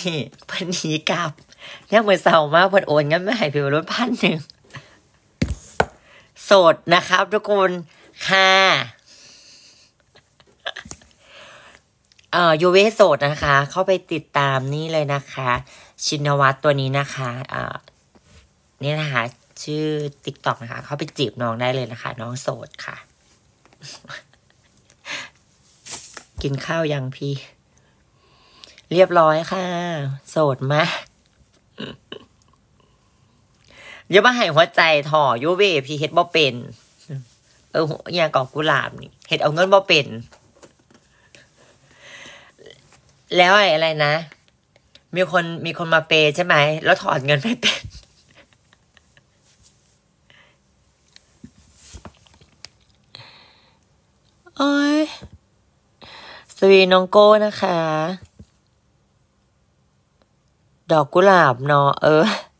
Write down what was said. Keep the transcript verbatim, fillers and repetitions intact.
นี่เพิ่นหนีกลับยังมือเศร้ามากเพิ่นโอนเงินมาให้พี่วรุษพันหนึ่งโสดนะครับทุกคนค่ะเอ่อยูเวโสดนะคะ เข้าไปติดตามนี่เลยนะคะ ชินวัตรตัวนี้นะคะเอ่อนี่นะคะ ชื่อ ติ๊กต็อก นะคะ เข้าไปจีบน้องได้เลยนะคะ น้องโสดค่ะ กินข้าวยังพี่ เรียบร้อยค่ะ โสดมากอย่ามาให้หัวใจถ่อยูเวพี่เฮ็ดบ่เป็นเอออย่างกอกกุหลาบนี่เฮ็ดเอาเงินบ่เป็นแล้วอะไรนะ มีคนมีคนมาเปย์ใช่ไหมแล้วถอนเงินไม่เป็นโอ้ยสวีน้องโก้นะคะ ดอกกุหลาบเนาะเออ